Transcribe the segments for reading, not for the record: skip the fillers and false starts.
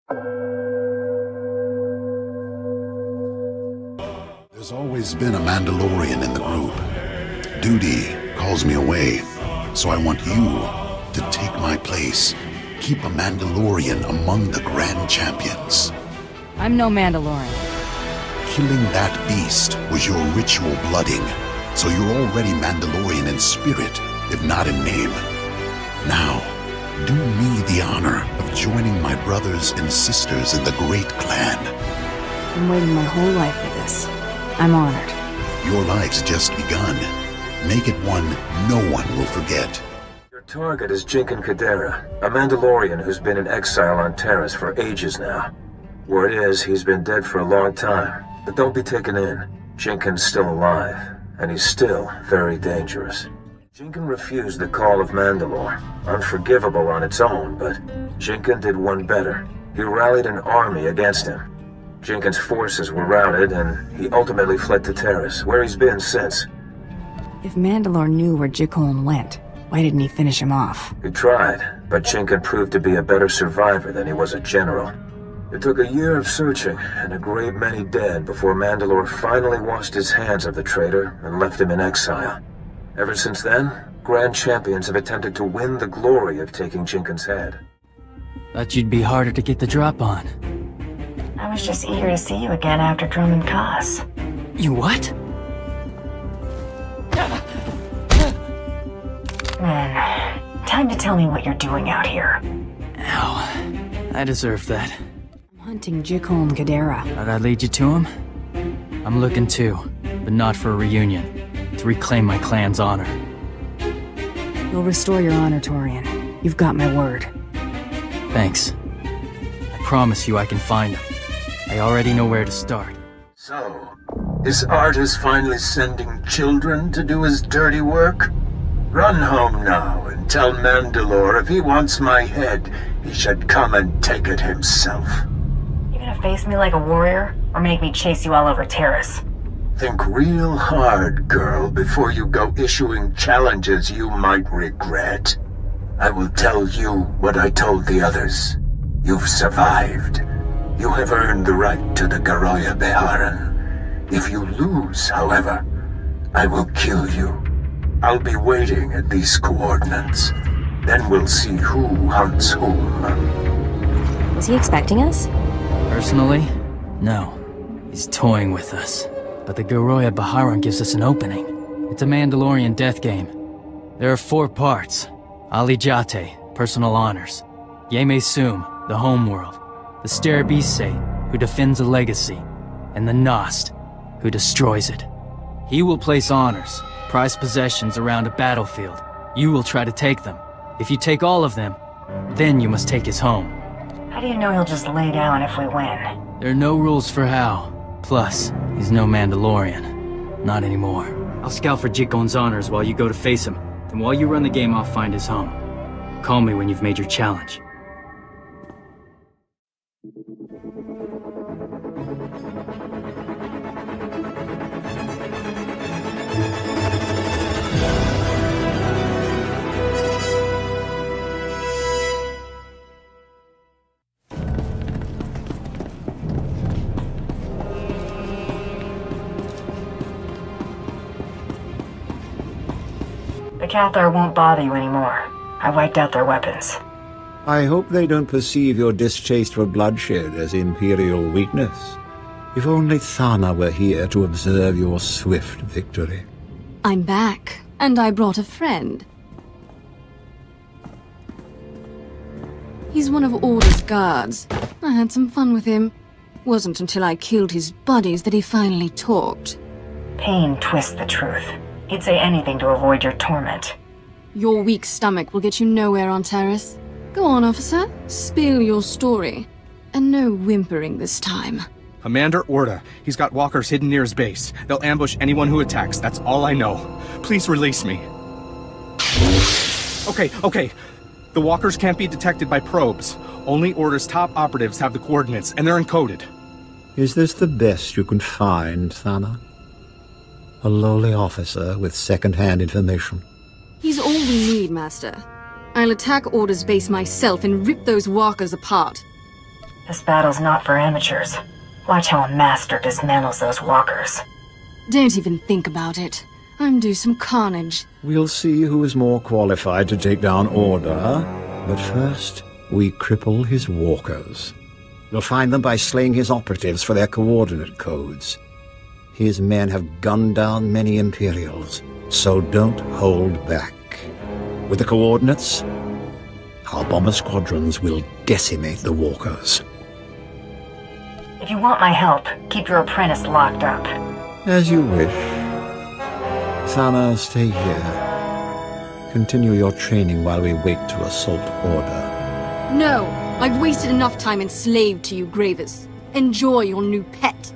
There's always been a Mandalorian in the group. Duty calls me away, so I want you to take my place. Keep a Mandalorian among the Grand Champions. I'm no Mandalorian. Killing that beast was your ritual blooding, so you're already Mandalorian in spirit, if not in name. Now, do me the honor of joining my brothers and sisters in the great clan. I've been waiting my whole life for this. I'm honored. Your life's just begun. Make it one no one will forget. Your target is Jinkin Kadera, a Mandalorian who's been in exile on Terrace for ages now. Word is he's been dead for a long time, but don't be taken in. Jinkin's still alive, and he's still very dangerous. Jinkin refused the call of Mandalore. Unforgivable on its own, but Jinkin did one better. He rallied an army against him. Jinkin's forces were routed, and he ultimately fled to Terrace, where he's been since. If Mandalore knew where Jickoln went, why didn't he finish him off? He tried, but Jinkin proved to be a better survivor than he was a general. It took a year of searching, and a great many dead before Mandalore finally washed his hands of the traitor and left him in exile. Ever since then, Grand Champions have attempted to win the glory of taking Jinkin's head. Thought you'd be harder to get the drop on. I was just eager to see you again after Drummond Cos. You what? Man, time to tell me what you're doing out here. Ow. I deserve that. I'm hunting Jickoln Kadera. Thought I'd lead you to him? I'm looking too, but not for a reunion. To reclaim my clan's honor. You'll restore your honor, Torian. You've got my word. Thanks. I promise you I can find him. I already know where to start. So, this artist finally sending children to do his dirty work? Run home now and tell Mandalore if he wants my head, he should come and take it himself. You gonna face me like a warrior, or make me chase you all over Terrace? Think real hard, girl, before you go issuing challenges you might regret. I will tell you what I told the others. You've survived. You have earned the right to the Garoya Beharan. If you lose, however, I will kill you. I'll be waiting at these coordinates. Then we'll see who hunts whom. Was he expecting us? Personally, no. He's toying with us. But the Garoya Beharan gives us an opening. It's a Mandalorian death game. There are 4 parts. Ali Jate, personal honors. Yeme Sum, the homeworld. The Sterabise, who defends a legacy. And the Nost, who destroys it. He will place honors, prized possessions around a battlefield. You will try to take them. If you take all of them, then you must take his home. How do you know he'll just lay down if we win? There are no rules for how. Plus, he's no Mandalorian. Not anymore. I'll scout for Jickoln's honors while you go to face him. Then while you run the game, I'll find his home. Call me when you've made your challenge. The Cathar won't bother you anymore. I wiped out their weapons. I hope they don't perceive your distaste for bloodshed as imperial weakness. If only Thana were here to observe your swift victory. I'm back, and I brought a friend. He's one of Order's guards. I had some fun with him. Wasn't until I killed his buddies that he finally talked. Pain twists the truth. He'd say anything to avoid your torment. Your weak stomach will get you nowhere on Terrace. Go on, officer. Spill your story. And no whimpering this time. Commander Orda. He's got walkers hidden near his base. They'll ambush anyone who attacks. That's all I know. Please release me. Okay. The walkers can't be detected by probes. Only Order's top operatives have the coordinates, and they're encoded. Is this the best you can find, Thana? A lowly officer with second-hand information. He's all we need, Master. I'll attack Order's base myself and rip those walkers apart. This battle's not for amateurs. Watch how a master dismantles those walkers. Don't even think about it. I'm due some carnage. We'll see who is more qualified to take down Order, but first, we cripple his walkers. We'll find them by slaying his operatives for their coordinate codes. His men have gunned down many Imperials, so don't hold back. With the coordinates, our bomber squadrons will decimate the walkers. If you want my help, keep your apprentice locked up. As you wish. Sana, stay here. Continue your training while we wait to assault Order. No! I've wasted enough time enslaved to you, Gravis. Enjoy your new pet.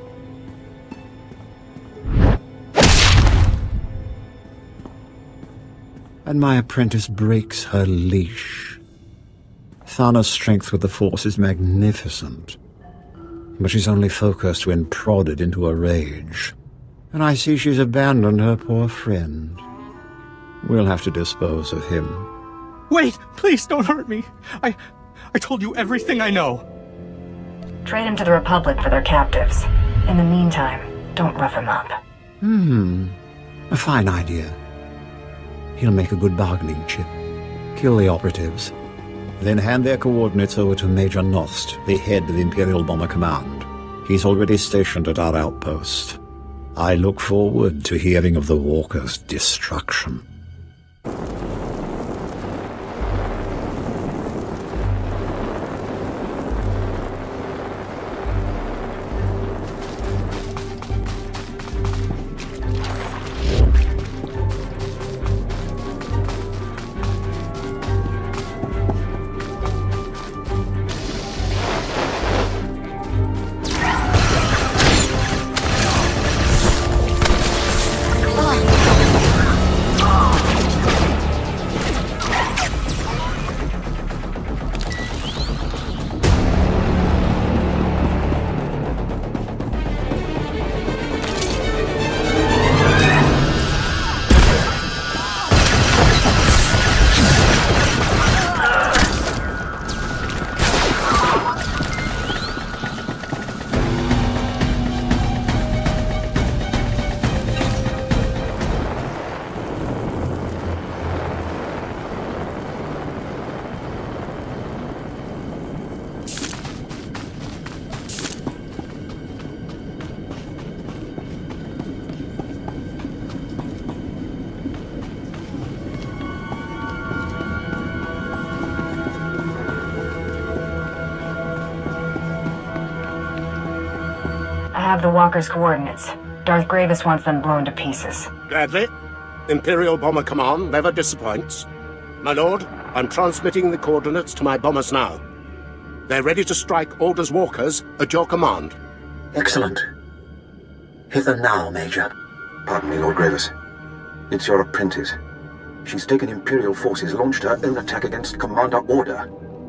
And my apprentice breaks her leash. Thana's strength with the Force is magnificent, but she's only focused when prodded into a rage. And I see she's abandoned her poor friend. We'll have to dispose of him. Wait! Please don't hurt me! I told you everything I know! Trade him to the Republic for their captives. In the meantime, don't rough him up. A fine idea. He'll make a good bargaining chip. Kill the operatives, then hand their coordinates over to Major Nost, the head of Imperial Bomber Command. He's already stationed at our outpost. I look forward to hearing of the Walker's destruction. I have the walker's coordinates. Darth Gravis wants them blown to pieces. Gladly. Imperial Bomber Command never disappoints. My lord, I'm transmitting the coordinates to my bombers now. They're ready to strike Order's walkers at your command. Excellent. Hit them now, Major. Pardon me, Lord Gravis. It's your apprentice. She's taken Imperial forces, launched her own attack against Commander Order.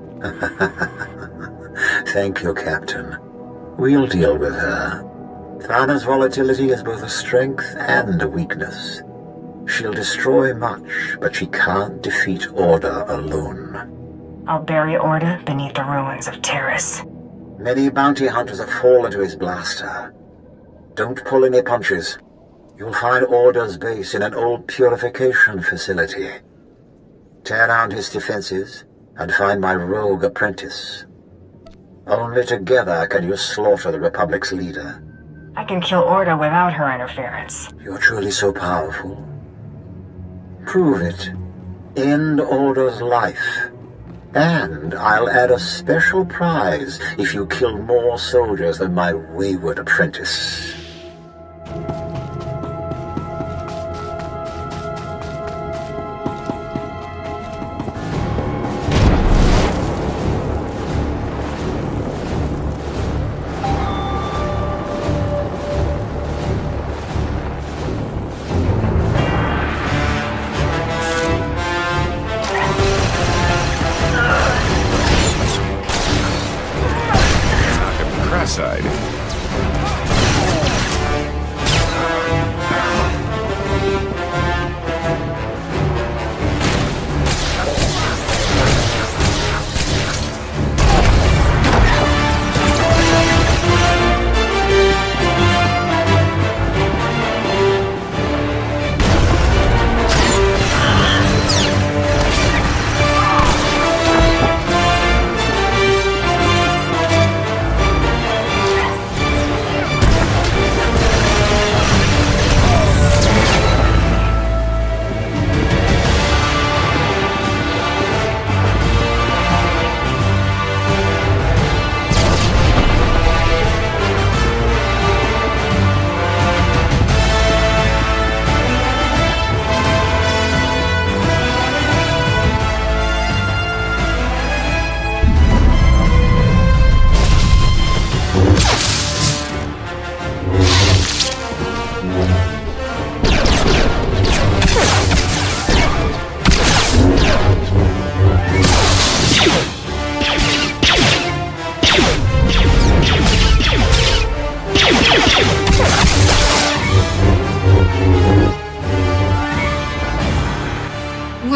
Thank you, Captain. We'll deal with her. Thana's volatility is both a strength and a weakness. She'll destroy much, but she can't defeat Order alone. I'll bury Order beneath the ruins of Terrace. Many bounty hunters have fallen to his blaster. Don't pull any punches. You'll find Order's base in an old purification facility. Tear down his defenses and find my rogue apprentice. Only together can you slaughter the Republic's leader. I can kill Order without her interference. You're truly so powerful. Prove it. End Order's life. And I'll add a special prize if you kill more soldiers than my wayward apprentice.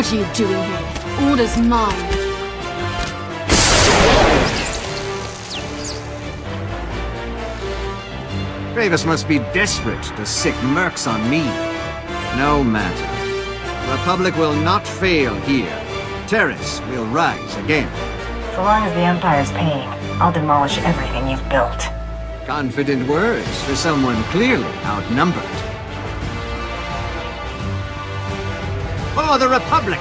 What are you doing here? Order's mine. Gravis must be desperate to sick mercs on me. No matter. The Republic will not fail here. Terrace will rise again. So long as the Empire's paying, I'll demolish everything you've built. Confident words for someone clearly outnumbered. For the Republic!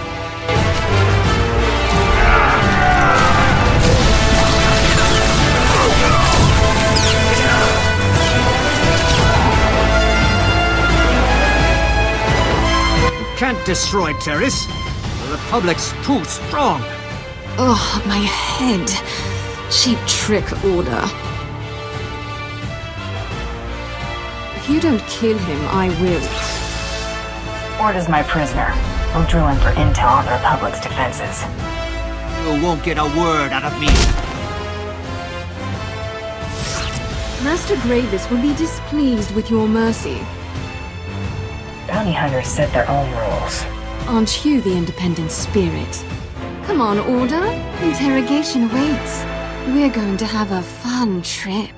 Can't destroy Terrace. The Republic's too strong. Ugh, my head. Cheap trick, Order. If you don't kill him, I will. Order's my prisoner. We'll drill in for intel on the Republic's defenses. You won't get a word out of me. Master Gravis will be displeased with your mercy. Bounty hunters set their own rules. Aren't you the independent spirit? Come on, Order. Interrogation awaits. We're going to have a fun trip.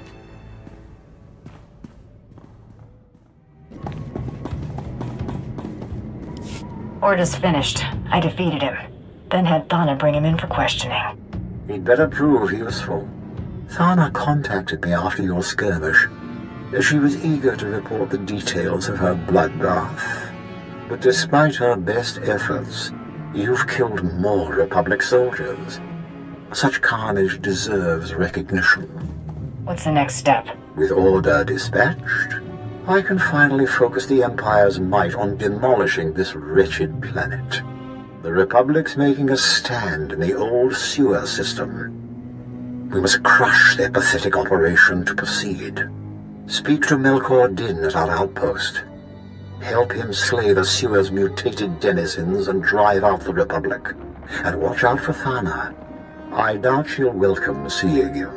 Order's finished. I defeated him. Then had Thana bring him in for questioning. He'd better prove useful. Thana contacted me after your skirmish. She was eager to report the details of her bloodbath. But despite her best efforts, you've killed more Republic soldiers. Such carnage deserves recognition. What's the next step? With Order dispatched, I can finally focus the Empire's might on demolishing this wretched planet. The Republic's making a stand in the old sewer system. We must crush their pathetic operation to proceed. Speak to Melkor Din at our outpost. Help him slay the sewer's mutated denizens and drive out the Republic. And watch out for Thana. I doubt she'll welcome seeing you.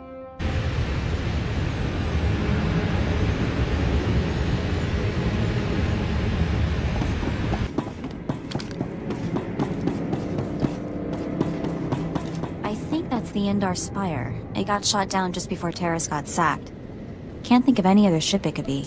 I think that's the Endar Spire. It got shot down just before Terrace got sacked. Can't think of any other ship it could be.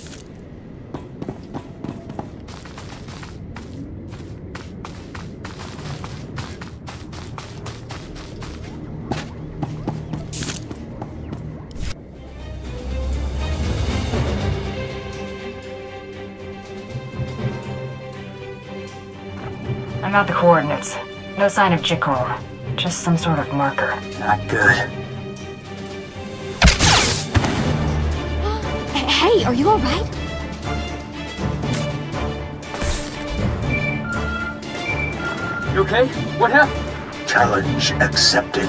I got the coordinates. No sign of Jicole. Just some sort of marker. Not good. Hey, are you alright? You okay? What happened? Challenge accepted.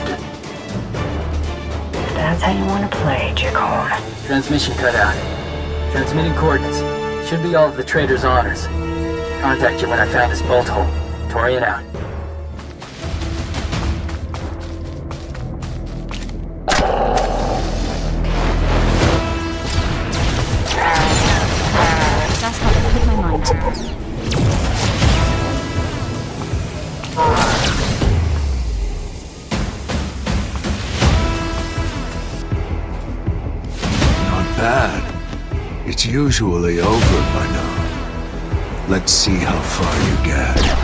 That's how you want to play, Jicole. Transmission cut out. Transmitting coordinates. Should be all of the trader's honors. Contact you when I found this bolt hole. Torian out. That's how I put my mind to. Not bad. It's usually over by now. Let's see how far you get.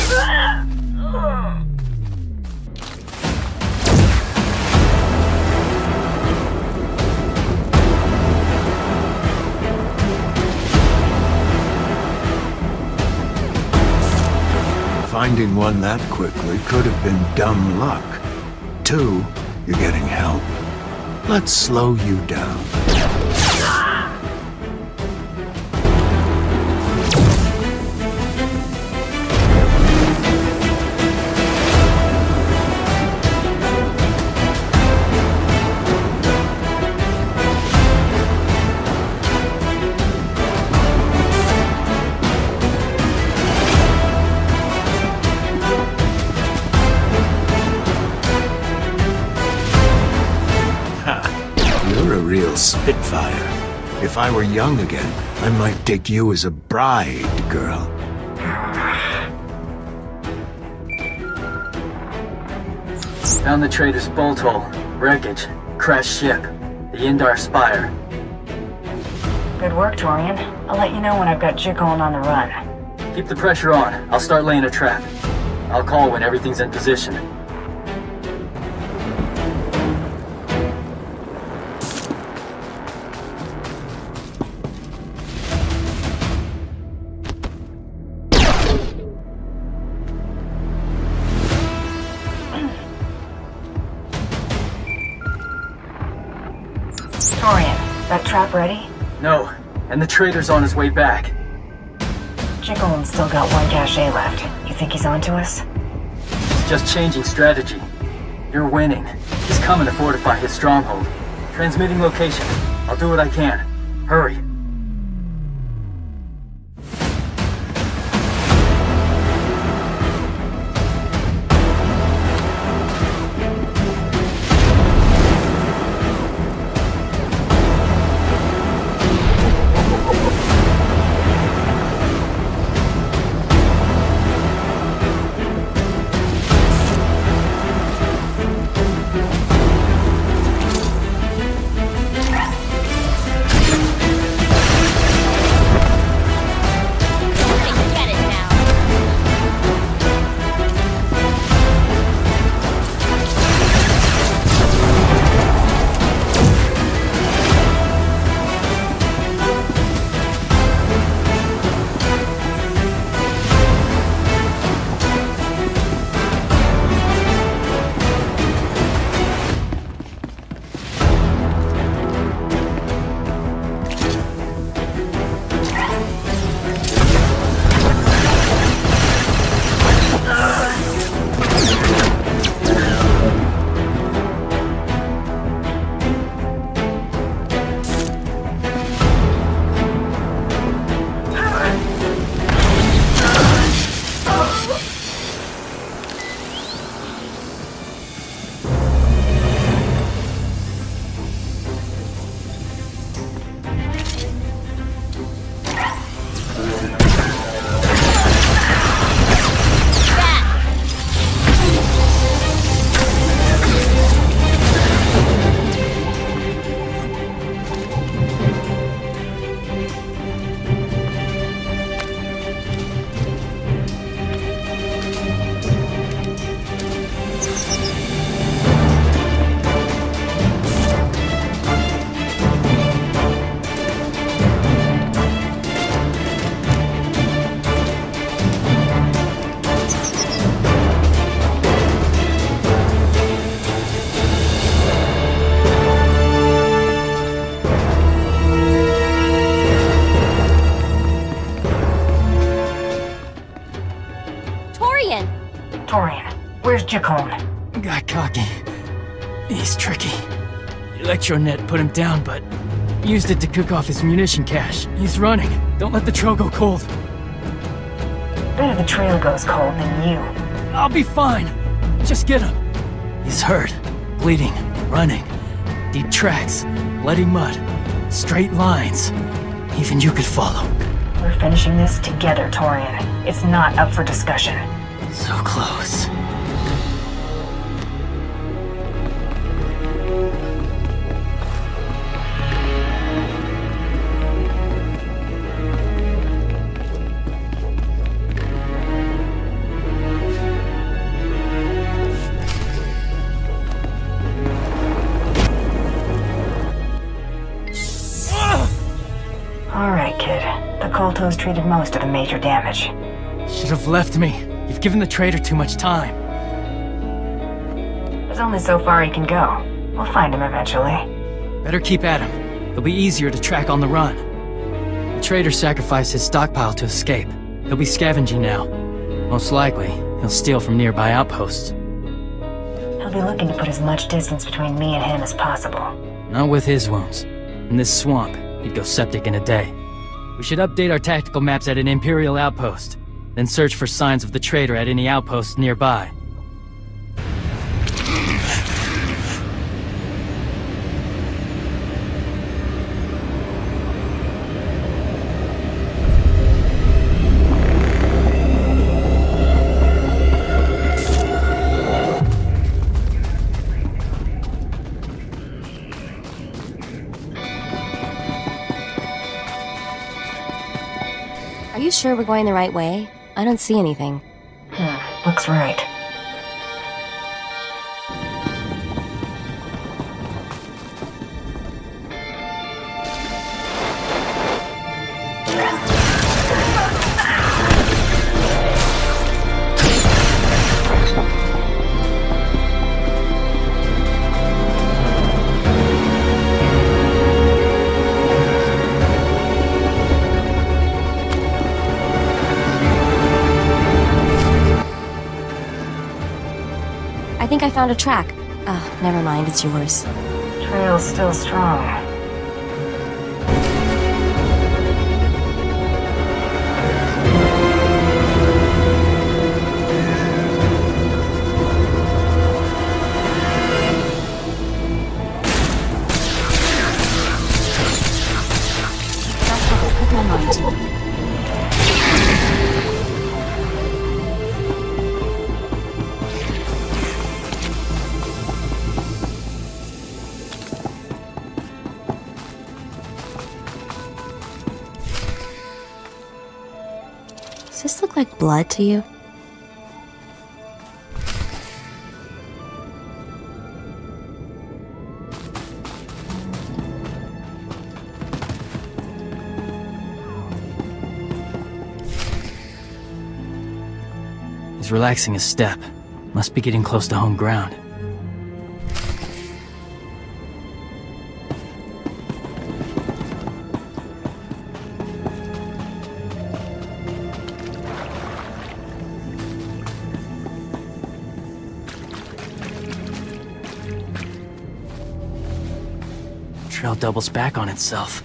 Finding one that quickly could have been dumb luck. 2, you're getting help. Let's slow you down. Real spitfire. If I were young again, I might take you as a bride, girl. Found the trader's bolt hole, wreckage, crashed ship, the Indar Spire. Good work, Torian. I'll let you know when I've got Jickoln on the run. Keep the pressure on. I'll start laying a trap. I'll call when everything's in position. Torian, that trap ready? No, and the trader's on his way back. Jickoln's still got one cache left. You think he's onto us? He's just changing strategy. You're winning. He's coming to fortify his stronghold. Transmitting location. I'll do what I can. Hurry. Torian, where's Jickoln? Got cocky. He's tricky. Electronet put him down, but used it to cook off his munition cache. He's running. Don't let the trail go cold. Better the trail goes cold than you. I'll be fine. Just get him. He's hurt. Bleeding. Running. Deep tracks. Bloody mud. Straight lines. Even you could follow. We're finishing this together, Torian. It's not up for discussion. So close. Alright, kid. The Koltos treated most of the major damage. Should have left me. You've given the traitor too much time. There's only so far he can go. We'll find him eventually. Better keep at him. He'll be easier to track on the run. The traitor sacrificed his stockpile to escape. He'll be scavenging now. Most likely, he'll steal from nearby outposts. He'll be looking to put as much distance between me and him as possible. Not with his wounds. In this swamp, he'd go septic in a day. We should update our tactical maps at an Imperial outpost, then search for signs of the traitor at any outposts nearby. Are you sure we're going the right way? I don't see anything. Looks right. I think I found a track. Oh, never mind, it's yours. Trail's still strong. That's what I put my mind to. Does this look like blood to you? He's relaxing his step. Must be getting close to home ground. Trail doubles back on itself.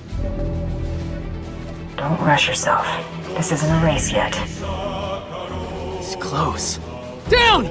Don't rush yourself. This isn't a race yet. It's close. Down!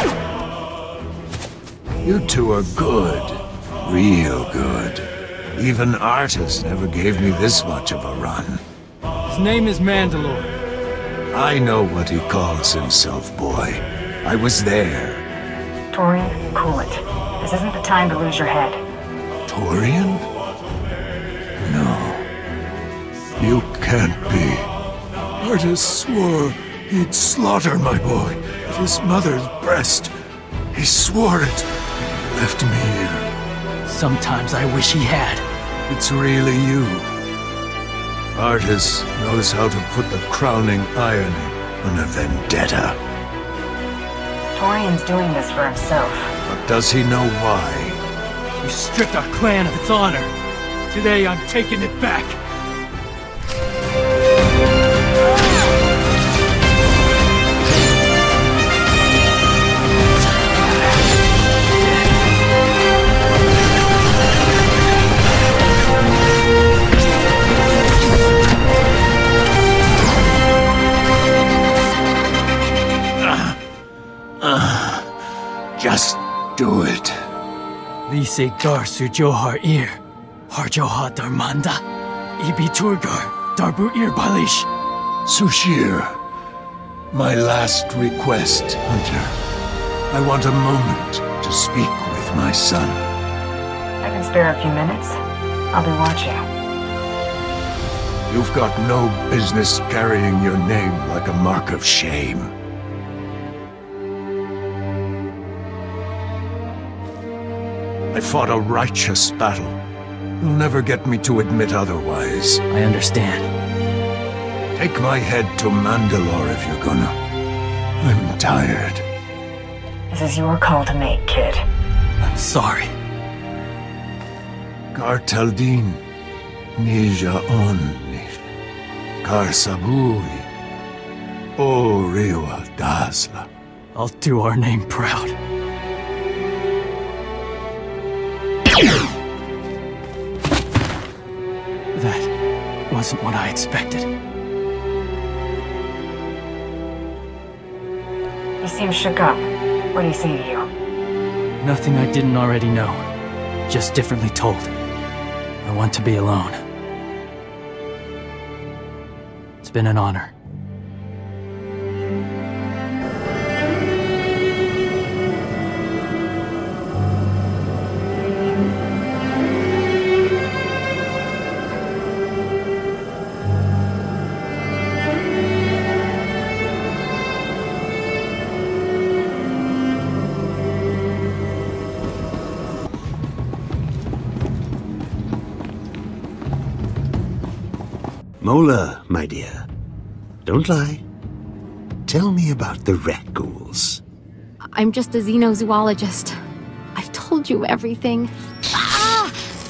You two are good. Real good. Even Artis never gave me this much of a run. His name is Mandalorian. I know what he calls himself, boy. I was there. Torian, cool it. This isn't the time to lose your head. Torian? No. You can't be. Artis swore he'd slaughter my boy at his mother's breast. He swore it. He left me here. Sometimes I wish he had. It's really you. Artis knows how to put the crowning irony on a vendetta. Torian's doing this for himself. But does he know why? You stripped our clan of its honor. Today I'm taking it back. Just do it. Lise gar sujohar ir. Harjoha darmanda. Ibi turgar. Darbu ir balish. Sushir, my last request, Hunter. I want a moment to speak with my son. I can spare a few minutes. I'll be watching. You've got no business carrying your name like a mark of shame. I fought a righteous battle. You'll never get me to admit otherwise. I understand. Take my head to Mandalore if you're gonna. I'm tired. This is your call to make, kid. I'm sorry. Gar Taldin, Nija Onnish, Gar Sabui, O Rewa Dasla. I'll do our name proud. That wasn't what I expected. You seem shook up. What do he say to you? Nothing I didn't already know. Just differently told. I want to be alone. It's been an honor. Mola, my dear, don't lie. Tell me about the rat ghouls. I'm just a xenozoologist. I've told you everything. Ah!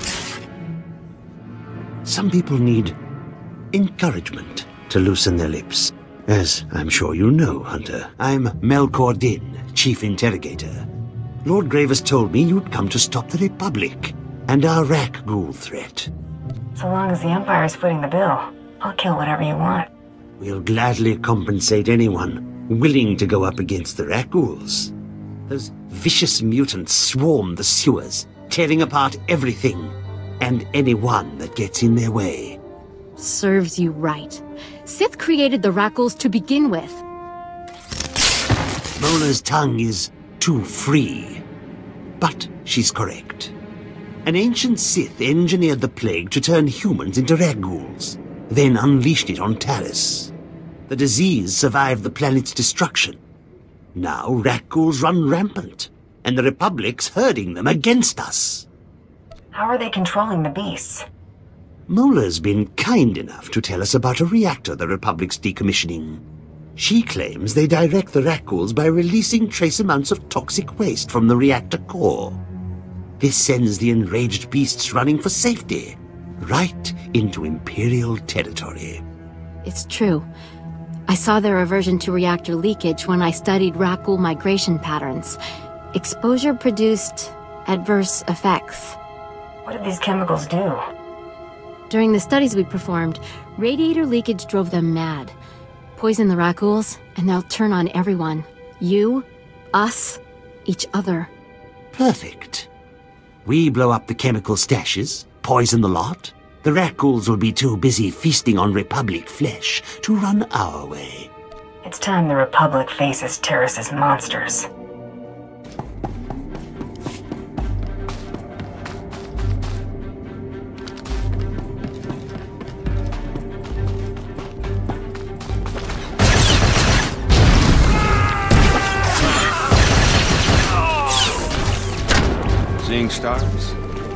Some people need encouragement to loosen their lips. As I'm sure you know, Hunter, I'm Melkor Din, Chief Interrogator. Lord Gravis told me you'd come to stop the Republic and our rat ghoul threat. So long as the Empire's footing the bill, I'll kill whatever you want. We'll gladly compensate anyone willing to go up against the rat ghouls. Those vicious mutants swarm the sewers, tearing apart everything and anyone that gets in their way. Serves you right. Sith created the Rackles to begin with. Mola's tongue is too free. But she's correct. An ancient Sith engineered the plague to turn humans into rat ghouls, then unleashed it on Taris. The disease survived the planet's destruction. Now rat ghouls run rampant, and the Republic's herding them against us. How are they controlling the beasts? Mola's been kind enough to tell us about a reactor the Republic's decommissioning. She claims they direct the rat ghouls by releasing trace amounts of toxic waste from the reactor core. This sends the enraged beasts running for safety, right into Imperial territory. It's true. I saw their aversion to reactor leakage when I studied Rackle migration patterns. Exposure produced adverse effects. What did these chemicals do? During the studies we performed, radiator leakage drove them mad. Poison the Rackles, and they'll turn on everyone. You, us, each other. Perfect. We blow up the chemical stashes, poison the lot. The rat ghouls will be too busy feasting on Republic flesh to run our way. It's time the Republic faces Taris's monsters. Seeing stars?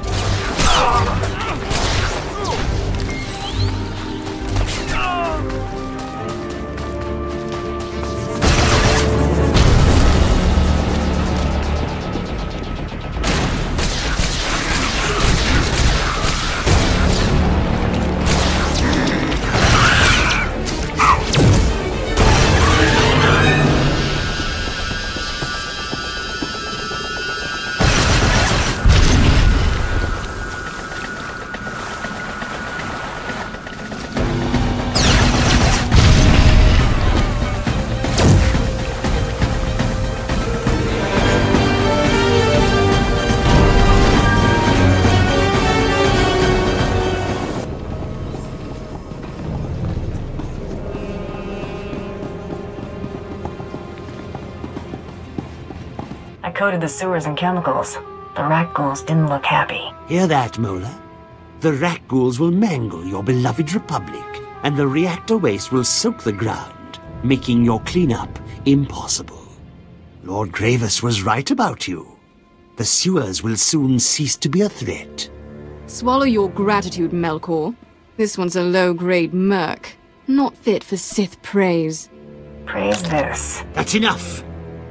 I coated the sewers in chemicals. The rat ghouls didn't look happy. Hear that, Mola? The rat ghouls will mangle your beloved Republic, and the reactor waste will soak the ground, making your cleanup impossible. Lord Gravis was right about you. The sewers will soon cease to be a threat. Swallow your gratitude, Melkor. This one's a low-grade merc, not fit for Sith praise. Praise this. That's enough!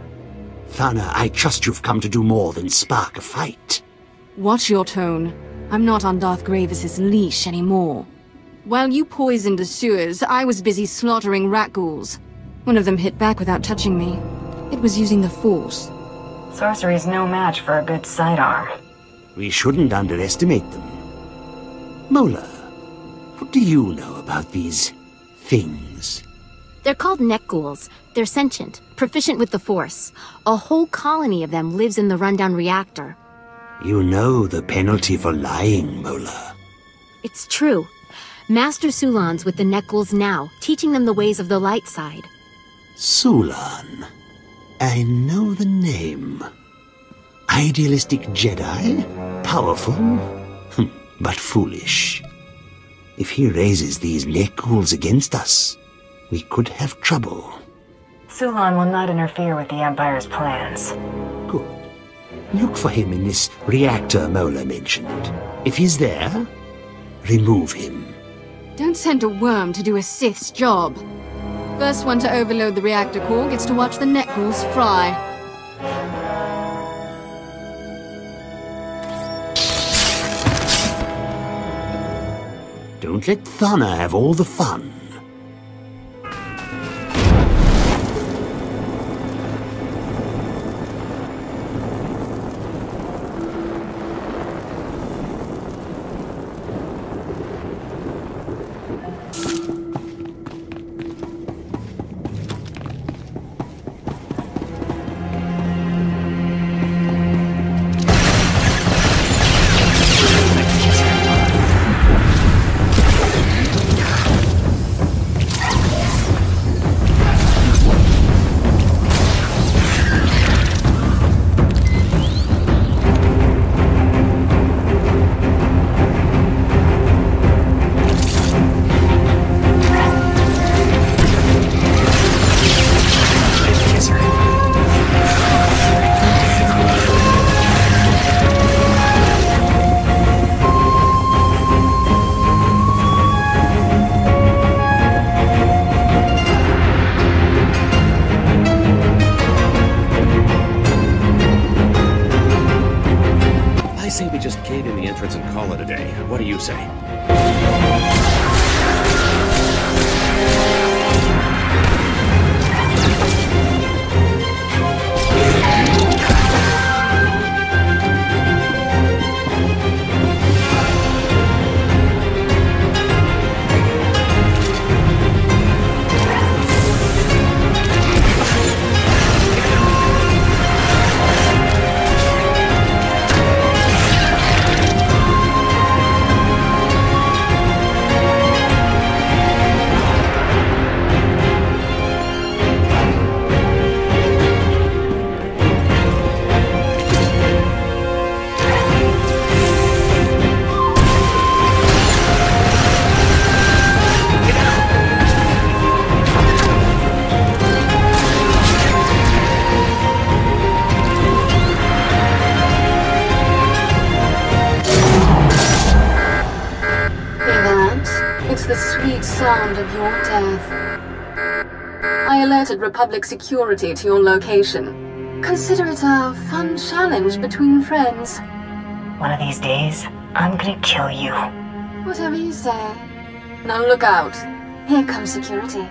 Thana, I trust you've come to do more than spark a fight. Watch your tone. I'm not on Darth Gravis's leash anymore. While you poisoned the sewers, I was busy slaughtering rat ghouls. One of them hit back without touching me. It was using the Force. Sorcery's no match for a good sidearm. We shouldn't underestimate them. Mola, what do you know about these things? They're called neck ghouls. They're sentient, proficient with the Force. A whole colony of them lives in the rundown reactor. You know the penalty for lying, Mola. It's true. Master Sulan's with the neck ghouls now, teaching them the ways of the light side. Sulan. I know the name. Idealistic Jedi? Powerful? But foolish. If he raises these neck ghouls against us, we could have trouble. Sulan will not interfere with the Empire's plans. Good. Look for him in this reactor Mola mentioned. If he's there, remove him. Don't send a worm to do a Sith's job. First one to overload the reactor core gets to watch the net ghouls fry. Don't let Thana have all the fun. Republic security to your location. Consider it a fun challenge between friends. One of these days, I'm gonna kill you. Whatever you say. Now look out. Here comes security.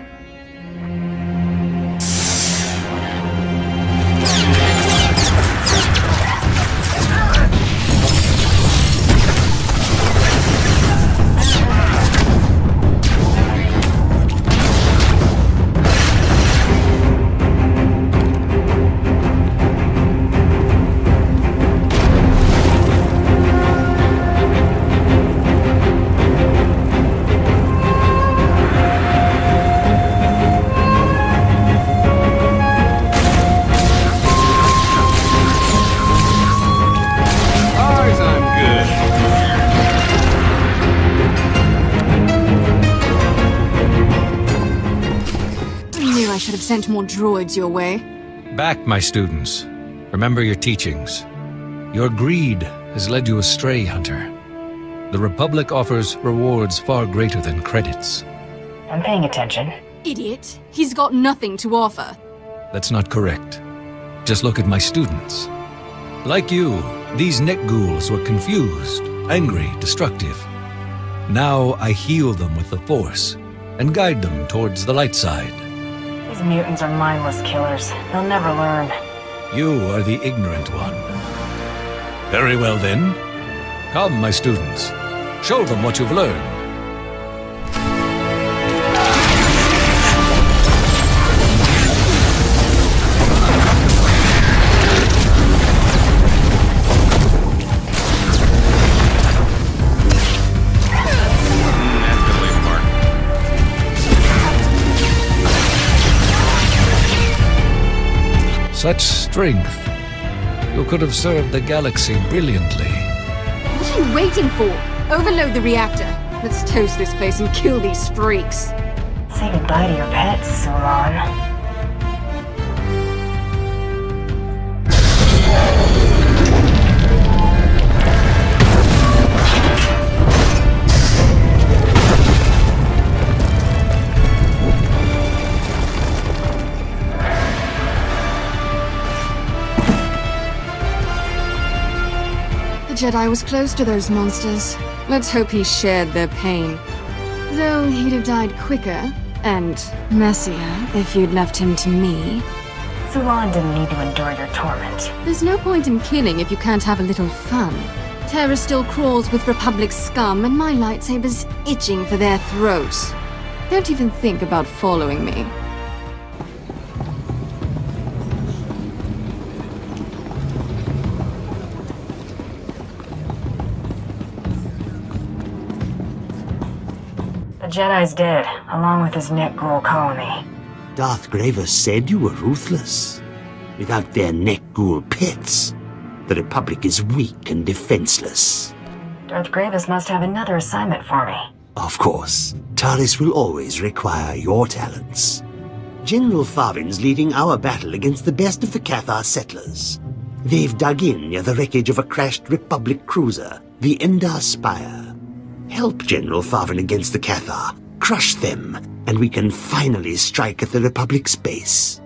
Sent more droids your way. Back, my students. Remember your teachings. Your greed has led you astray, Hunter. The Republic offers rewards far greater than credits. I'm paying attention. Idiot. He's got nothing to offer. That's not correct. Just look at my students. Like you, these net ghouls were confused, angry, destructive. Now I heal them with the Force and guide them towards the light side. These mutants are mindless killers. They'll never learn. You are the ignorant one. Very well then. Come, my students. Show them what you've learned. Such strength. You could have served the galaxy brilliantly. What are you waiting for? Overload the reactor. Let's toast this place and kill these freaks. Say goodbye to your pets, Sulan. Jedi was close to those monsters. Let's hope he shared their pain. Though he'd have died quicker and messier if you'd left him to me. Sulan didn't need to endure your torment. There's no point in killing if you can't have a little fun. Terror still crawls with Republic scum, and my lightsaber's itching for their throats. Don't even think about following me. The Jedi's dead, along with his Net Ghoul colony. Darth Grievous said you were ruthless. Without their Net Ghoul pets, the Republic is weak and defenseless. Darth Grievous must have another assignment for me. Of course, Taris will always require your talents. General Farvin's leading our battle against the best of the Cathar settlers. They've dug in near the wreckage of a crashed Republic cruiser, the Endar Spire. Help General Farvin against the Cathar, crush them, and we can finally strike at the Republic's base.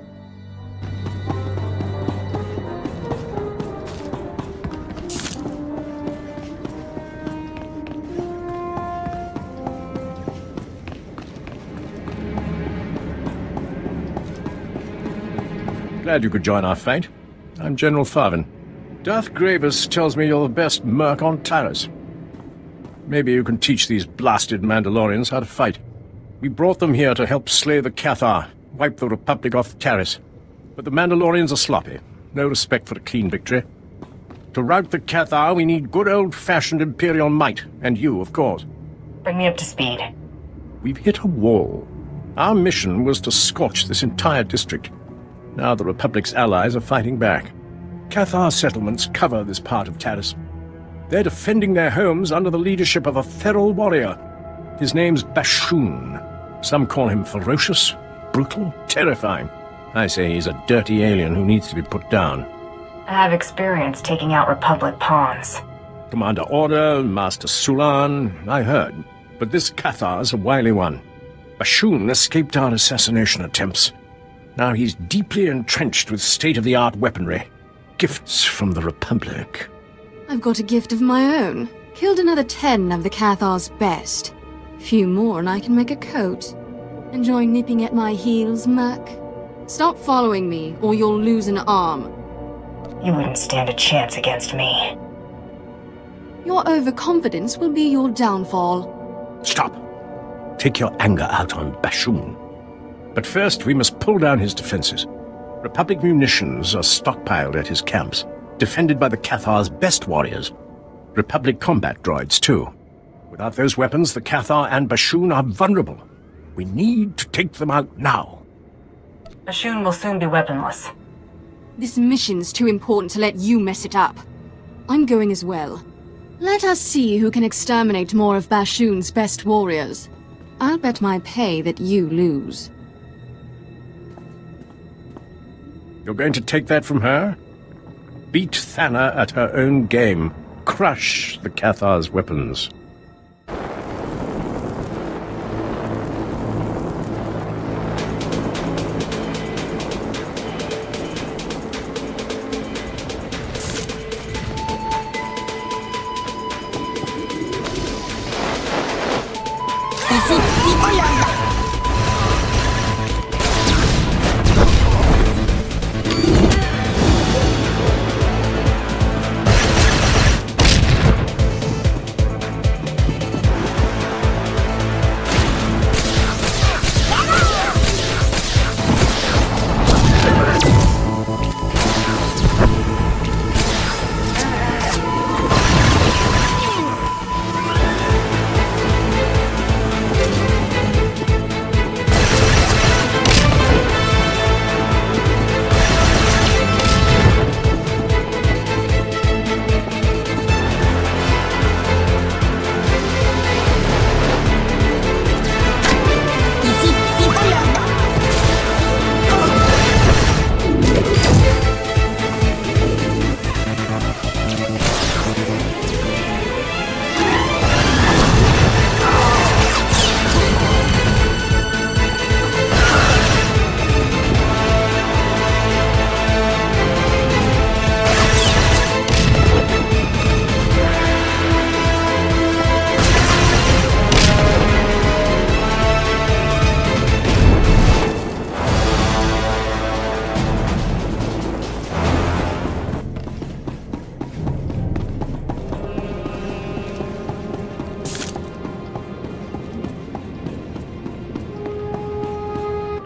Glad you could join our fight. I'm General Farvin. Darth Grievous tells me you're the best merc on Taris. Maybe you can teach these blasted Mandalorians how to fight. We brought them here to help slay the Cathar, wipe the Republic off Taris. But the Mandalorians are sloppy. No respect for a clean victory. To rout the Cathar, we need good old-fashioned Imperial might, and you, of course. Bring me up to speed. We've hit a wall. Our mission was to scorch this entire district. Now the Republic's allies are fighting back. Cathar settlements cover this part of Taris. They're defending their homes under the leadership of a feral warrior. His name's Bashoon. Some call him ferocious, brutal, terrifying. I say he's a dirty alien who needs to be put down. I have experience taking out Republic pawns. Commander Order, Master Sulan, I heard. But this Cathar's a wily one. Bashoon escaped our assassination attempts. Now he's deeply entrenched with state-of-the-art weaponry. Gifts from the Republic. I've got a gift of my own. Killed another 10 of the Cathar's best. Few more and I can make a coat. Enjoy nipping at my heels, Merc? Stop following me, or you'll lose an arm. You wouldn't stand a chance against me. Your overconfidence will be your downfall. Stop! Take your anger out on Bashoon. But first, we must pull down his defenses. Republic munitions are stockpiled at his camps, defended by the Cathar's best warriors. Republic combat droids, too. Without those weapons, the Cathar and Bashoon are vulnerable. We need to take them out now. Bashoon will soon be weaponless. This mission's too important to let you mess it up. I'm going as well. Let us see who can exterminate more of Bashoon's best warriors. I'll bet my pay that you lose. You're going to take that from her? Beat Thana at her own game. Crush the Cathar's weapons.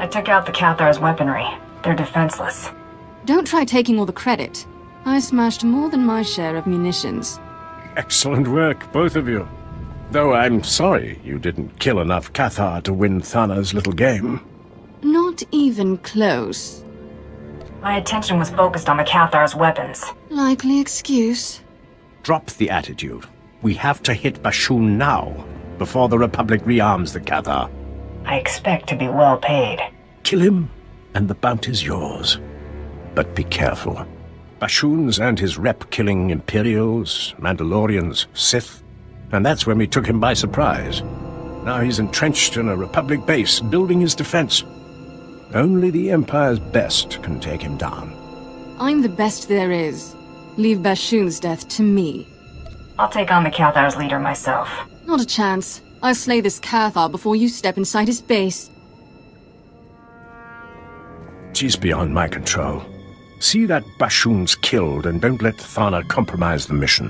I took out the Cathar's weaponry. They're defenseless. Don't try taking all the credit. I smashed more than my share of munitions. Excellent work, both of you. Though I'm sorry you didn't kill enough Cathar to win Thana's little game. Not even close. My attention was focused on the Cathar's weapons. Likely excuse. Drop the attitude. We have to hit Bashoon now, before the Republic rearms the Cathar. I expect to be well paid. Kill him, and the bounty's yours. But be careful. Bashoon's and his rep killing Imperials, Mandalorians, Sith, and that's when we took him by surprise. Now he's entrenched in a Republic base, building his defense. Only the Empire's best can take him down. I'm the best there is. Leave Bashoon's death to me. I'll take on the Cathar's leader myself. Not a chance. I'll slay this Cathar before you step inside his base. She's beyond my control. See that Bashoon's killed, and don't let Thana compromise the mission.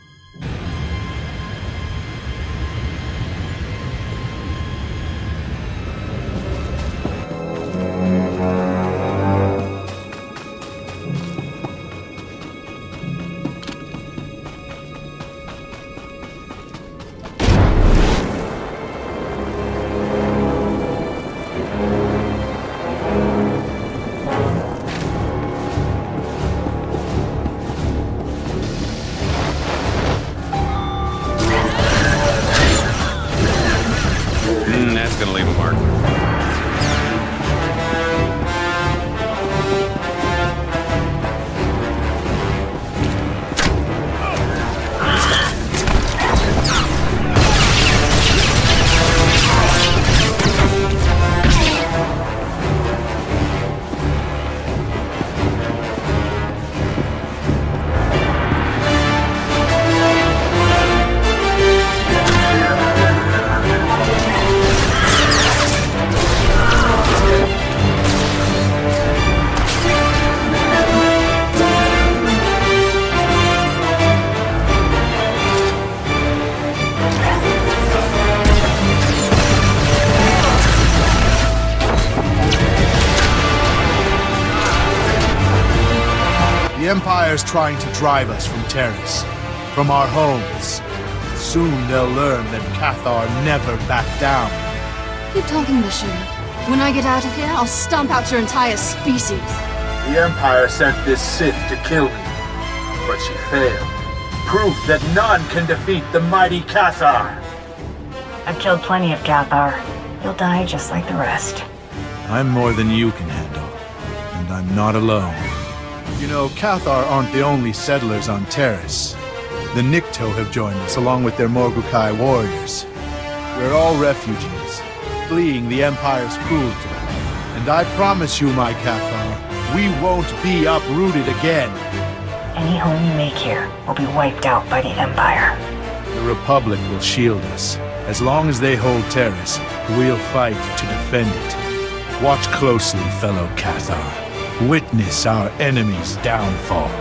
The Empire's trying to drive us from Terrace, from our homes. Soon they'll learn that Cathar never backed down. Keep talking, Bashoon. When I get out of here, I'll stomp out your entire species. The Empire sent this Sith to kill me, but she failed. Proof that none can defeat the mighty Cathar. I've killed plenty of Cathar. You'll die just like the rest. I'm more than you can handle, and I'm not alone. You know, Cathar aren't the only settlers on Terrace. The Nikto have joined us along with their Morgukai warriors. We're all refugees, fleeing the Empire's cruelty. And I promise you, my Cathar, we won't be uprooted again. Any home you make here will be wiped out by the Empire. The Republic will shield us. As long as they hold Terrace, we'll fight to defend it. Watch closely, fellow Cathar. Witness our enemy's downfall.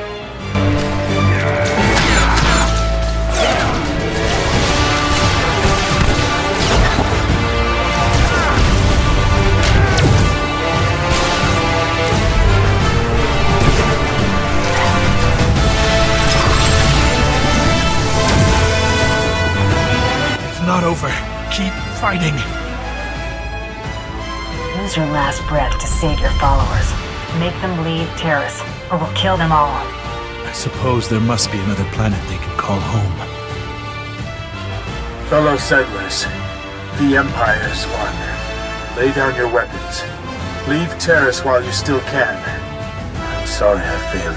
It's not over. Keep fighting. Use your last breath to save your followers. Make them leave Terrace, or we'll kill them all. I suppose there must be another planet they can call home. Fellow settlers, the Empire's won. Lay down your weapons. Leave Terrace while you still can. I'm sorry I failed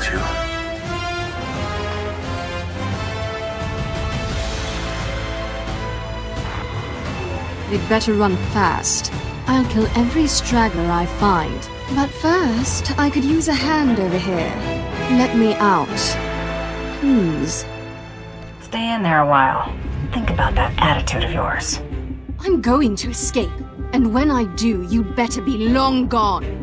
you. They'd better run fast. I'll kill every straggler I find. But first, I could use a hand over here. Let me out. Please. Stay in there a while. Think about that attitude of yours. I'm going to escape. And when I do, you'd better be long gone.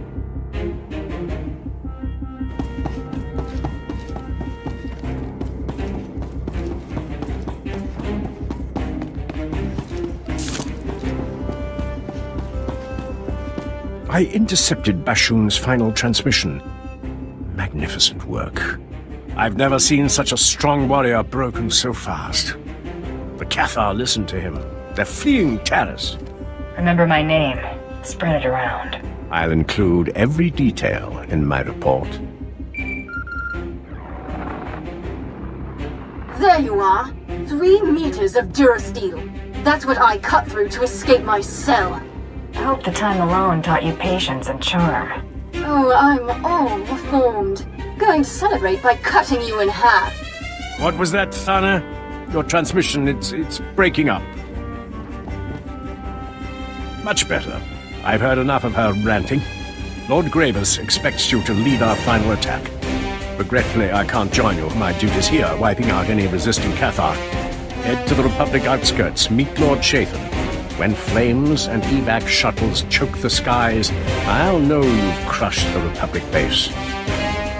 I intercepted Bashoon's final transmission. Magnificent work. I've never seen such a strong warrior broken so fast. The Cathar listened to him. They're fleeing Taris. Remember my name. Spread it around. I'll include every detail in my report. There you are. 3 meters of durasteel. That's what I cut through to escape my cell. I hope the time alone taught you patience and charm. Oh, I'm all reformed. Going to celebrate by cutting you in half. What was that, Thana? Your transmission, it's breaking up. Much better. I've heard enough of her ranting. Lord Gravis expects you to lead our final attack. Regretfully, I can't join you. My duty's here, wiping out any resisting Cathar. Head to the Republic outskirts, meet Lord Chathan. When flames and evac shuttles choke the skies, I'll know you've crushed the Republic base.